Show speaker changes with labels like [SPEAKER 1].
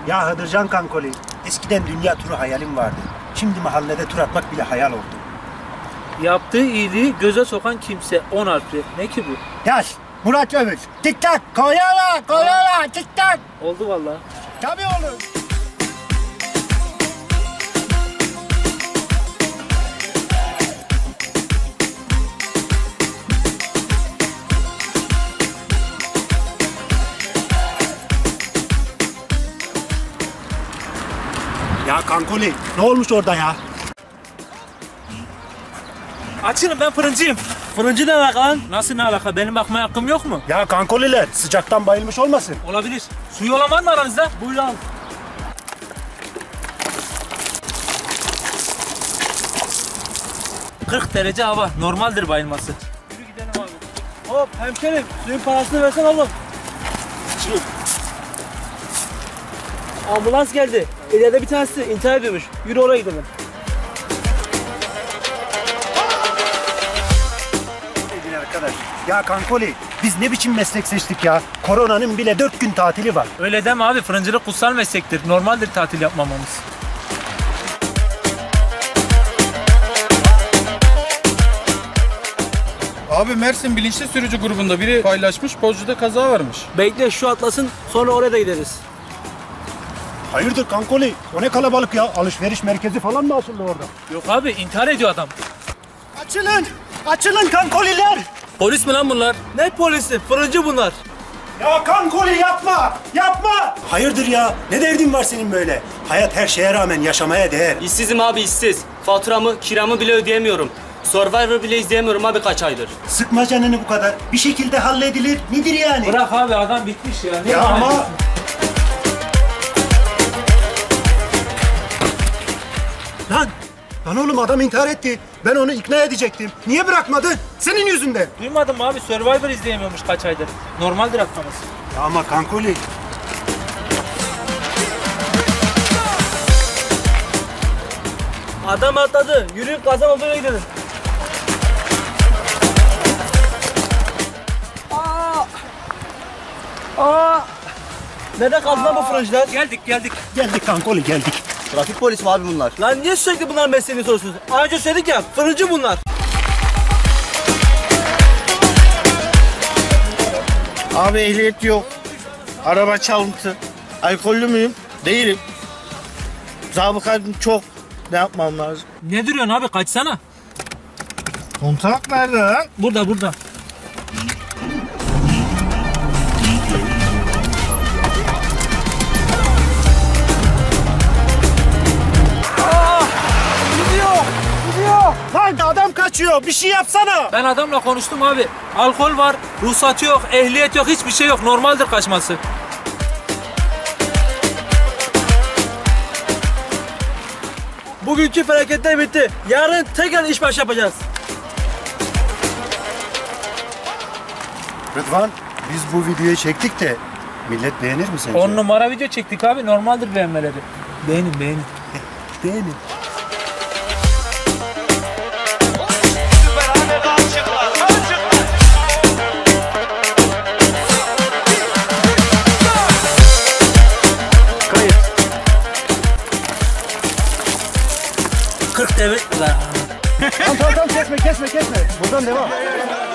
[SPEAKER 1] Ya Hıdırcan kankoli, eskiden dünya turu hayalim vardı. Şimdi mahallede tur atmak bile hayal oldu.
[SPEAKER 2] Yaptığı iyiliği göze sokan kimse 10 harfli. Ne ki bu?
[SPEAKER 1] Yaz, Murat Övüş. Tik tak, koyala, koyala, tik tak.
[SPEAKER 2] Oldu vallahi.
[SPEAKER 1] Tabii olur. Ya kankoli, ne olmuş orada ya?
[SPEAKER 2] Açılın, ben fırıncıyım.
[SPEAKER 3] Fırıncı ne alaka lan?
[SPEAKER 2] Nasıl ne alaka? Benim bakmaya hakkım yok mu?
[SPEAKER 1] Ya kankoliler, sıcaktan bayılmış olmasın?
[SPEAKER 2] Olabilir. Suyu olan var mı aranızda?
[SPEAKER 3] Buyur al.
[SPEAKER 2] ...40 derece hava. Normaldir bayılması.
[SPEAKER 3] Yürü gidelim abi. Hop hemşerim, suyun parasını versen oğlum. Ambulans geldi. İleride bir tanesi intihar ediyormuş. Yürü oraya gidelim.
[SPEAKER 1] Sevgili arkadaş, ya kankoli, biz ne biçim meslek seçtik ya? Koronanın bile 4 gün tatili var.
[SPEAKER 2] Öyle deme abi. Fırıncılık kutsal meslektir. Normaldir tatil yapmamamız.
[SPEAKER 4] Abi Mersin bilinçli sürücü grubunda biri paylaşmış, Bozcu'da kaza varmış.
[SPEAKER 3] Bekle şu atlasın, sonra oraya da gideriz.
[SPEAKER 1] Hayırdır kankoli, o ne kalabalık ya? Alışveriş merkezi falan mı açıldı orada?
[SPEAKER 2] Yok abi, intihar ediyor adam.
[SPEAKER 1] Açılın! Açılın kankoliler!
[SPEAKER 2] Polis mi lan bunlar?
[SPEAKER 3] Ne polisi? Fırıncı bunlar.
[SPEAKER 1] Ya kankoli yapma! Yapma! Hayırdır ya? Ne derdin var senin böyle? Hayat her şeye rağmen yaşamaya değer.
[SPEAKER 5] İşsizim abi, işsiz. Faturamı, kiramı bile ödeyemiyorum. Survivor bile izleyemiyorum abi kaç aydır.
[SPEAKER 1] Sıkma canını bu kadar. Bir şekilde halledilir. Nedir yani?
[SPEAKER 2] Bırak abi, adam bitmiş ya. Ne
[SPEAKER 1] Ya ama...
[SPEAKER 2] ediyorsun?
[SPEAKER 1] Lan! Lan oğlum adam intihar etti. Ben onu ikna edecektim. Niye bırakmadı? Senin yüzünden.
[SPEAKER 2] Duymadın mı abi? Survivor izleyemiyormuş kaç aydır. Normaldir atlaması.
[SPEAKER 1] Ya ama kankoli...
[SPEAKER 3] Adam atladı. Yürüyüp kazan olduğuna gidelim. Aa! Nerede kaldı lan bu fırıncılar?
[SPEAKER 2] Geldik.
[SPEAKER 1] Geldik kankoli geldik.
[SPEAKER 5] Trafik polisi mi abi bunlar?
[SPEAKER 3] Lan niye sürekli bunların mesleğini soruyorsunuz? Az önce söyledik ya, fırıncı bunlar.
[SPEAKER 6] Abi ehliyet yok. Araba çalıntı. Alkollü müyüm? Değilim. Zabıkam çok. Ne yapmam lazım?
[SPEAKER 2] Ne duruyorsun abi? Kaçsana.
[SPEAKER 6] Kontak nerede lan?
[SPEAKER 2] Burada.
[SPEAKER 1] Lan adam kaçıyor. Bir şey yapsana.
[SPEAKER 2] Ben adamla konuştum abi. Alkol var, ruhsatı yok, ehliyet yok, hiçbir şey yok. Normaldir kaçması.
[SPEAKER 3] Bugünkü felaketler bitti. Yarın tekrar iş başı yapacağız.
[SPEAKER 1] Rıdvan, biz bu videoyu çektik de millet beğenir mi sence?
[SPEAKER 2] 10 numara video çektik abi. Normaldir beğenmeleri. Beğenin.
[SPEAKER 1] Beğenin.
[SPEAKER 3] Kayıt. 40 devir.
[SPEAKER 1] Tamam kesme. Buradan devam.